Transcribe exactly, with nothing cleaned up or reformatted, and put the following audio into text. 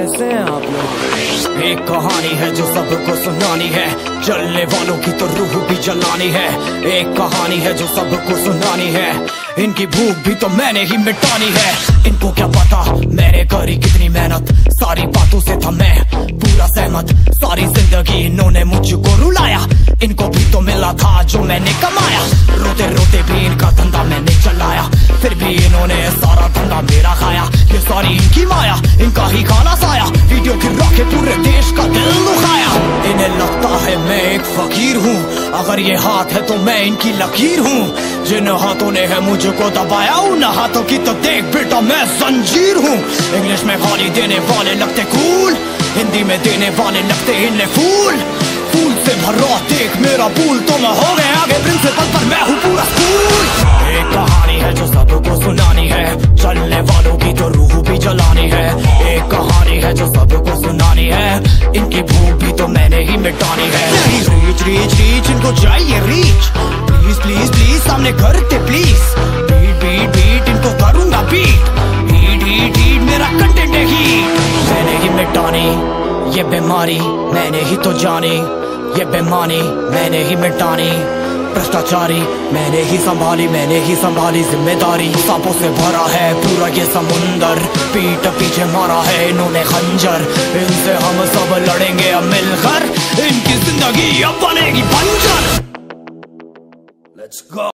कैसे हैं आप लोग? एक कहानी है जो सबको सुनानी है, जलने वालों की तो रूह भी जलानी है। एक कहानी है जो सबको सुनानी है, इनकी भूख भी तो मैंने ही मिटानी है। इनको क्या पता मैंने करी कितनी मेहनत, सारी बातों से था मैं पूरा सहमत। सारी जिंदगी इन्होंने मुझको रुलाया, इनको भी तो मिला था जो मैंने कमाया। रोते रोते भी इनका धंधा मैंने चलाया, फिर भी इन्होंने सारा धंधा मेरा खाया। ये सारी इनकी माया, इनका ही काला साया, वीडियो गिरा के पूरे देश का दिल दुखाया। इन्हें लगता है मैं एक फकीर हूँ, अगर ये हाथ है तो मैं इनकी लकीर हूँ। जिन हाथों ने है मुझको दबाया, उन हाथों की तो देख बेटा मैं जंजीर हूँ। इंग्लिश में गाली देने वाले लगते कूल, हिंदी में देने वाले लगते इन्हें फूल। फूल से भरा देख मेरा पूल, तो मैं हो गया आगे प्रिंसिपल पर मैं हूँ पूरा स्कूल। एक कहानी है जो सबको सुनानी है, चलने वालों की तो रूह भी जलानी है। एक कहानी है जो सबको सुनानी है, इनकी भूख भी तो मैंने ही मिटानी है। रीच रीच रीच इनको चाहिए रीच, प्लीज प्लीज प्लीज सामने करते प्लीज। बीट बीट बीट इनको करूंगा बीट, हीट हीट हीट मेरा कंटेंट है हीट। मैंने ही मिटानी ये बीमारी, मैंने ही तो जानी ये बेमानी, मैंने ही मिटानी भ्रष्टाचारी। मैंने ही संभाली मैंने ही संभाली जिम्मेदारी। सांपों से भरा है पूरा ये समुंदर, पीठ पीछे मारा है इन्होंने खंजर। इनसे हम सब लड़ेंगे अब मिलकर, इनकी जिंदगी अब बनेगी बंजर। Let's go.